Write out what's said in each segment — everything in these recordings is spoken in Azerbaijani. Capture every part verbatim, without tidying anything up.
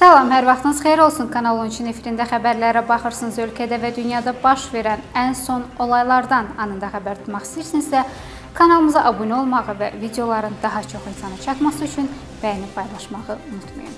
Salam, hər vaxtınız xeyir olsun. Kanal on üçün efirində xəbərlərə baxırsınız. Ölkədə və dünyada baş verən ən son olaylardan anında xəbər tutmaq istəyirsinizsə, kanalımıza abunə olmağı və videoların daha çox insana çatması üçün bəyənib paylaşmağı unutmayın.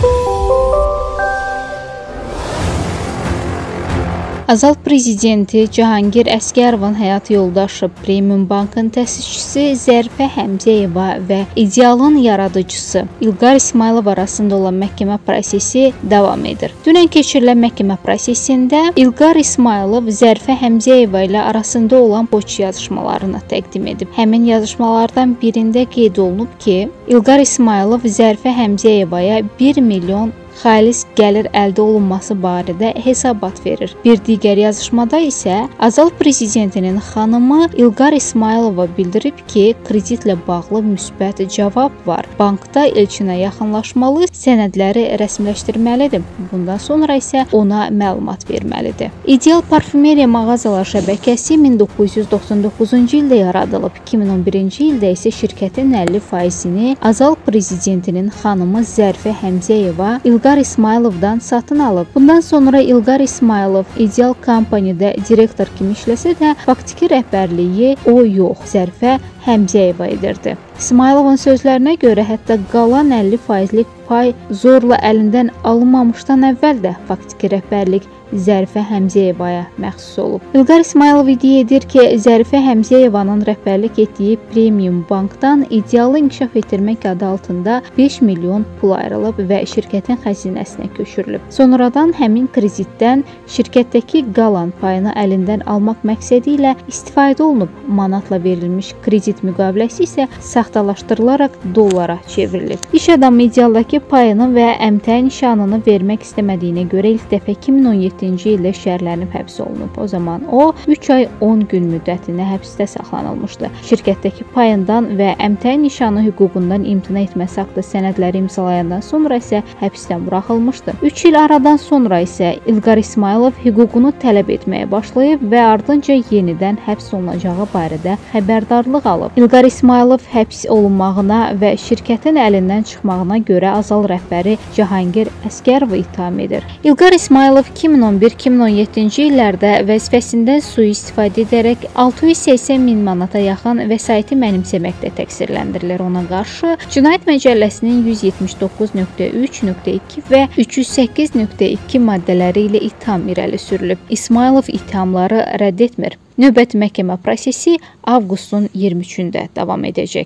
Azal prezidenti Cahangir Əsgərovun həyat yoldaşı Premium Bankın təsisçisi Zərifə Həmzəyeva və İdealın yaradıcısı İlqar İsmailov arasında olan məhkəmə prosesi davam edir. Dünən keçirilən məhkəmə prosesində İlqar İsmailov Zərifə Həmzəyeva ilə arasında olan poçt yazışmalarını təqdim edib. Həmin yazışmalardan birində qeyd olunub ki, İlqar İsmailov Zərifə Həmzəyevaya bir milyon xalis gəlir əldə olunması barədə hesabat verir. Bir digər yazışmada isə Azal prezidentinin xanımı İlqar İsmailova bildirib ki, kreditlə bağlı müsbət cavab var. Bankda elçinə yaxınlaşmalı, sənədləri rəsmiləşdirməlidir. Bundan sonra isə ona məlumat verməlidir. İdeal parfümeriya mağazalar şəbəkəsi min doqquz yüz doxsan doqquzuncu ildə yaradılıb. iki min on birinci ildə isə şirkətin əlli faizini Azal prezidentinin xanımı Zərifə Həmzəyeva İlqar İsmailovdan satın alıb. Bundan sonra İlqar İsmailov İdeal kompaniyada direktor kimi işləsə də, faktiki rəhbərliyi o yox, Zərifə Həmzəyeva edirdi. İsmailovun sözlərinə görə hətta qalan əlli faizlik pay zorla əlindən alınmamışdan əvvəl də faktiki rəhbərlik Zərifə Həmzəyevaya məxsus olub. İlqar İsmailov iddia edir ki, Zərifə Həmzəyevanın rəhbərlik etdiyi Premium Bankdan İdealı inkişaf etdirmək adı altında beş milyon pul ayrılıb və şirkətin xəzinəsinə köçürülüb. Sonradan həmin kreditdən şirkətdəki qalan payını əlindən almaq məqsədi ilə istifadə olunub. Manatla verilmiş kredit müqaviləsi isə saxtalaşdırılaraq dollara çevrilib. İş adamı İdealdakı payını və əmtəə nişanını vermək istəmədiyinə görə ilk dəfə iki min on yeddinci ildə şəhərlənib həbs olunub. O zaman o üç ay on gün müddətinə həbsdə saxlanılmışdı. Şirkətdəki payından və əmtəə nişanı hüququndan imtina etməsi haqqında sənədləri imzalayandan sonra isə həbsdən buraxılmışdı. üç il aradan sonra isə İlqar İsmailov hüququnu tələb etməyə başlayıb və ardınca yenidən həbs olunacağı barədə xəbərdarlıq alıb. İlqar İsmailov həbs olunmağına və şirkətin əlindən çıxmağına görə Azal rəhbəri Cahangir Əsgərovu ittiham edir. İlqar İsmailov iki min on bir iki min on yeddinci illərdə vəzifəsindən sui-istifadə edərək altı yüz səksən min manata yaxın vəsaiti mənimsəməkdə təqsirləndirilir. Ona qarşı Cinayət Məcəlləsinin yüz yetmiş doqquz nöqtə üç nöqtə iki və üç yüz səkkiz nöqtə iki maddələri ilə ittiham irəli sürülüb. İsmailov ittihamları rədd etmir. Növbəti məhkəmə prosesi avqustun iyirmi üçündə davam edəcək.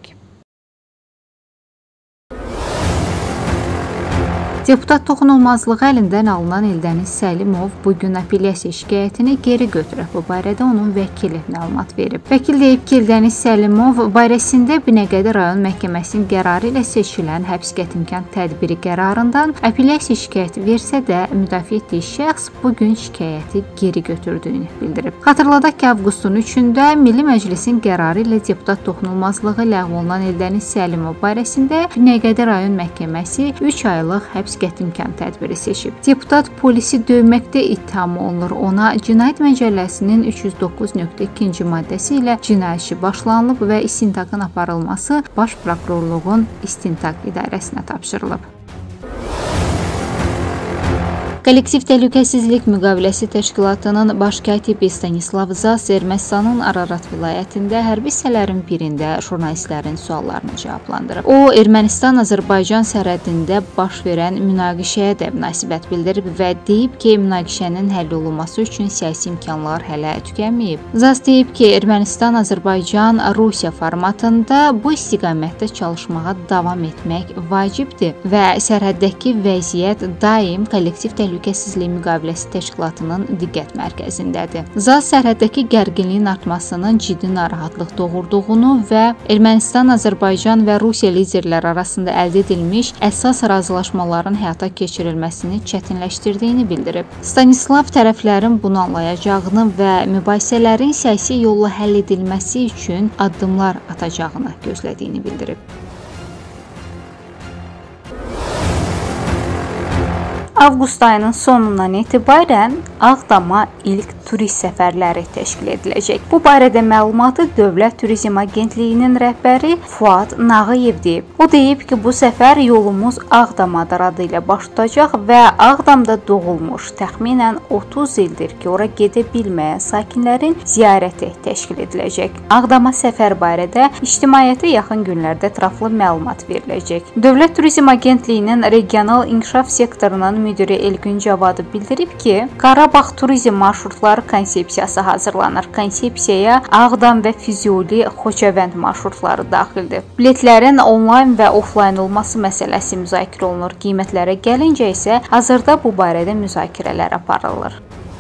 Deputat toxunulmazlığı əlindən alınan Eldəniz Səlimov bugün apellyasiya şikayətini geri götürüb. Bu barədə onun vəkili məlumat verib. Vəkil deyib ki, Eldəniz Səlimov barəsində Binəqədi rayon məhkəməsinin qərarı ilə seçilən həbs qətimkan tədbiri qərarından apellyasiya şikayəti versə də, müdafiə etdiyi şəxs bugün şikayəti geri götürdüyünü bildirib. Xatırladaq ki, avqustun üçündə Milli Məclisin qərarı ilə deputat toxunulmazlığı ləğv olunan Eldəniz Səlimov barəsində Binəqədi rayon məhkəməsi üç aylıq həbs qətimkan tədbiri seçib. Deputat polisi döyməkdə ittiham olunur. Ona Cinayət Məcəlləsinin üç yüz doqquz nöqtə iki maddəsi ilə cinayət işi başlanılıb və istintaqın aparılması Baş Prokurorluğun İstintaq İdarəsinə tapşırılıb. Kollektiv Təhlükəsizlik Müqaviləsi Təşkilatının baş katibi Stanislav Zas Ermənistanın Ararat vilayətində hərbi hissələrin birində jurnalistlərin suallarını cavablandırıb. O, Ermənistan-Azərbaycan sərhədində baş verən münaqişəyə də münasibət bildirib və deyib ki, münaqişənin həll olunması üçün siyasi imkanlar hələ tükənməyib. Zas deyib ki, Ermənistan-Azərbaycan-Rusiya formatında bu istiqamətdə çalışmağa davam etmək vacibdir və sərhəddəki vəziyyət daim kollektiv təhlükəsizlik Təhlükəsizlik Müqaviləsi Təşkilatının diqqət mərkəzindədir. Zas sərhəddəki gərginliyin artmasının ciddi narahatlıq doğurduğunu və Ermənistan, Azərbaycan və Rusiya liderləri arasında əldə edilmiş əsas razılaşmaların həyata keçirilməsini çətinləşdirdiyini bildirib. Stanislav tərəflərin bunu anlayacağını və mübahisələrin siyasi yolla həll edilməsi üçün addımlar atacağını gözlədiyini bildirib. Avqust ayının sonundan etibarən Ağdama ilk turist səfərləri təşkil ediləcək. Bu barədə məlumatı Dövlət Turizm Agentliyinin rəhbəri Fuad Nağıyev deyib. O deyib ki, bu səfər yolumuz Ağdamadır adı ilə baş tutacaq və Ağdamda doğulmuş, təxminən otuz ildir ki, ora gedə bilməyən sakinlərin ziyarəti təşkil ediləcək. Ağdama səfər barədə ictimaiyyətə yaxın günlərdə ətraflı məlumat veriləcək. Dövlət Turizm Agentliyinin regional inkişaf sektorunun müdiri Elgün Cavadov bildirib ki, Qarabağ turizm marşrutları konsepsiyası hazırlanır. Konsepsiyaya Ağdam və Füzuli, Xocavənd marşrutları daxildir. Biletlərin onlayn və oflayn olması məsələsi müzakirə olunur. Qiymətlərə gəlincə isə hazırda bu barədə müzakirələr aparılır.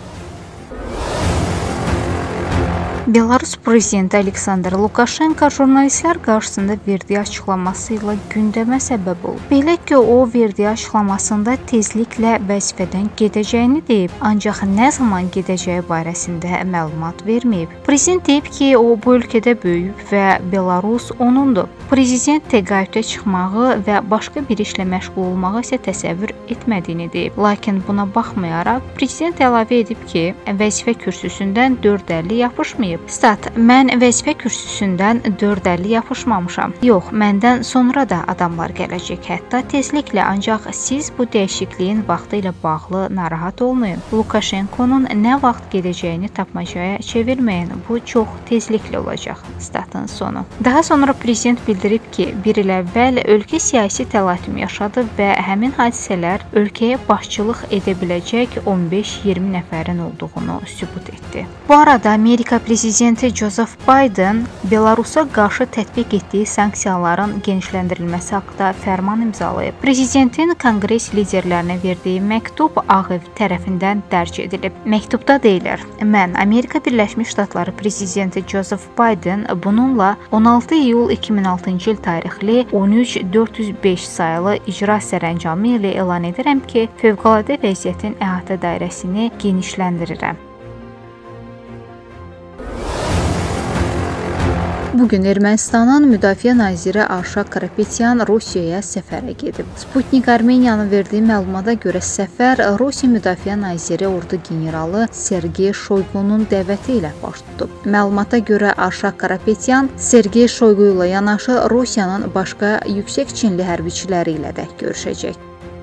Belarus prezidenti Aleksandr Lukashenko jurnalistlər qarşısında verdiyi açıqlaması ilə gündəmə səbəb olub. Belə ki, o verdiyi açıqlamasında tezliklə vəzifədən gedəcəyini deyib, ancaq nə zaman gedəcəyi barəsində məlumat verməyib. Prezident deyib ki, o bu ölkədə böyüyüb və Belarus onundur. Prezident təqaüdə çıxmağı və başqa bir işlə məşğul olmağı isə təsəvvür etmədiyini deyib. Lakin buna baxmayaraq, prezident əlavə edib ki, vəzifə kürsüsündən dörd əlli yapışmayıb. Stat, mən vəzifə kürsüsündən dörd əlli yapışmamışam. Yox, məndən sonra da adamlar gələcək, hətta tezliklə, ancaq siz bu dəyişikliyin vaxtı ilə bağlı narahat olmayın. Lukashenkonun nə vaxt gedəcəyini tapmacaya çevirməyin, bu çox tezliklə olacaq. Statın sonu. Daha sonra prezident bildirib ki, bir il əvvəl ölkə siyasi təlatüm yaşadı və həmin hadisələr ölkəyə başçılıq edə biləcək on beş iyirmi nəfərin olduğunu sübut etdi. Bu arada Amerika prezidenti Joseph Biden Belarusa qarşı tətbiq etdiyi sanksiyaların genişləndirilməsi haqqında fərman imzalayıb. Prezidentin konqres liderlərinə verdiyi məktub Ağ Ev tərəfindən dərc edilib. Məktubda deyilir: "Mən Amerika Birləşmiş Ştatları prezidenti Joseph Biden bununla on altı iyul iki min altıncı il tarixli on üç dörd yüz beş sayılı icra sərəncamı ilə elan edirəm ki, fövqəladə vəziyyətin əhatə dairəsini genişləndirirəm." Bugün Ermənistanın Müdafiə naziri Arşak Karapetyan Rusiyaya səfərə gedib. Sputnik Armeniyanın verdiyi məlumata görə səfər Rusiya Müdafiə naziri ordu generalı Sergey Shoygunun dəvəti ilə baş tutub. Məlumata görə Arşak Karapetyan Sergey Shoygu ilə yanaşı Rusiyanın başqa yüksək çinli hərbiçiləri ilə də görüşəcək.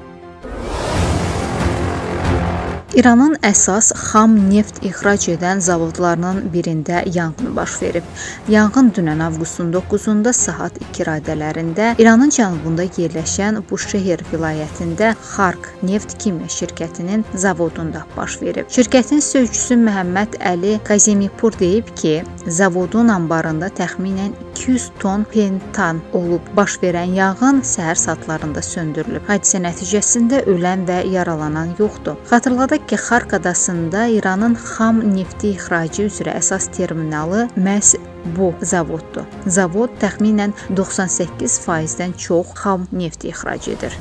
İranın əsas xam neft ixrac edən zavodlarının birində yanğın baş verib. Yanğın dünən avqustun doqquzunda saat iki radələrində İranın cənubunda yerləşən Buşehir vilayətində Xark Neft Kimya şirkətinin zavodunda baş verib. Şirkətin sözçüsü Məhəmməd Əli Kazemipur deyib ki, zavodun anbarında təxminən iki yüz ton pentan olub. Baş verən yanğın səhər saatlarında söndürülüb. Hadisə nəticəsində ölən və yaralanan yoxdur. Xatırladaq ki, Xark adasında İranın xam nefti ixracı üzrə əsas terminalı məhz bu zavoddur. Zavod təxminən doxsan səkkiz faizdən çox xam neft ixrac edir.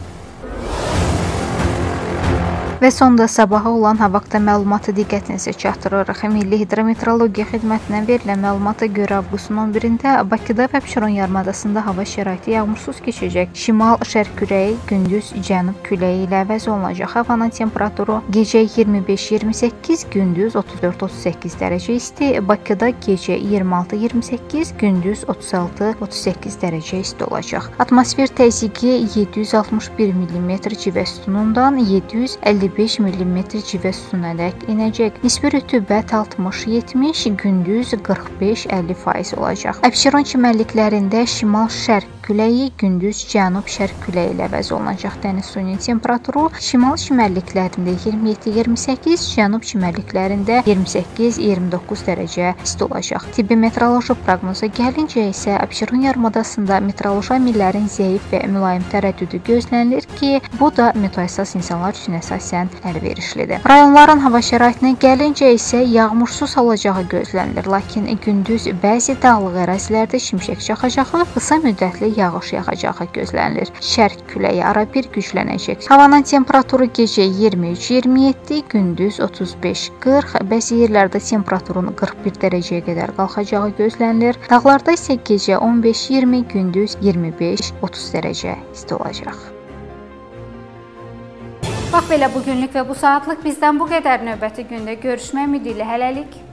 Və sonda sabaha olan hava haqqında məlumatı diqqətinizə çatdırırıq. Milli Hidrometeorologiya Xidmətindən verilən məlumata görə avqustun on birində Bakıda və Abşeron yarımadasında hava şəraiti yağmursuz keçəcək. Şimal-şərq küləyi gündüz cənub küləyi ilə əvəz olunacaq. Havanın temperaturu gecə iyirmi beş iyirmi səkkiz, gündüz otuz dörd otuz səkkiz dərəcə isti. Bakıda gecə iyirmi altı iyirmi səkkiz, gündüz otuz altı otuz səkkiz dərəcə isti olacaq. Atmosfer təzyiqi yeddi yüz altmış bir millimetr civə sütunundan yeddi yüz əlli beş millimetr civə sütunadək enəcək. Nisbi rütubət altmış yetmiş, gündüz qırx beş əlli faiz olacaq. Abşeron çimərliklərində şimal-şərq küləyi, gündüz cənub-şərq küləyi ilə əvəz olunacaq. Dəniz suyunun temperaturu şimal çimərliklərində iyirmi yeddi iyirmi səkkiz, cənub çimərliklərində iyirmi səkkiz iyirmi doqquz dərəcə isti olacaq. Tibbi meteoroloji proqnoza gəlincə isə Abşeron yarımadasında meteoroloji amillərin zəif və mülayim tərəddüdü gözlənilir ki, bu da meteohəssas insanlar üçün əsasən əlverişlidir. Rayonların hava şəraitinə gəlincə isə yağmursuz olacağı gözlənilir, lakin gündüz bəzi dağlıq ərazilərdə şimşək çaxacağı, qısa müddətli yağış yağacağı gözlənilir. Şərq küləyi arabir güclənəcək. Havanın temperaturu gecə iyirmi üç iyirmi yeddi, gündüz otuz beş qırx, bəzi yerlərdə temperaturun qırx bir dərəcəyə qədər qalxacağı gözlənilir. Dağlarda isə gecə on beş iyirmi, gündüz iyirmi beş otuz dərəcə isti olacaq. Bax belə bugünlük və bu saatlıq bizdən bu qədər. Növbəti gündə görüşmək ümidi ilə hələlik.